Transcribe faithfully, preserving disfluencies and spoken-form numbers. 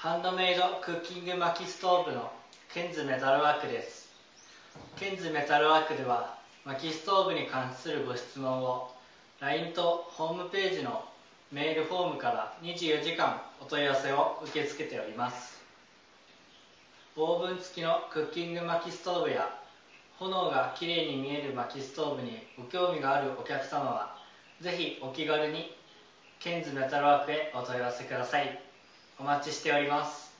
ハンドメイドクッキング薪ストーブのケンズメタルワークです。ケンズメタルワークでは薪ストーブに関するご質問を ライン とホームページのメールフォームからにじゅうよじかんお問い合わせを受け付けております。オーブン付きのクッキング薪ストーブや炎がきれいに見える薪ストーブにご興味があるお客様はぜひお気軽にケンズメタルワークへお問い合わせください。お待ちしております。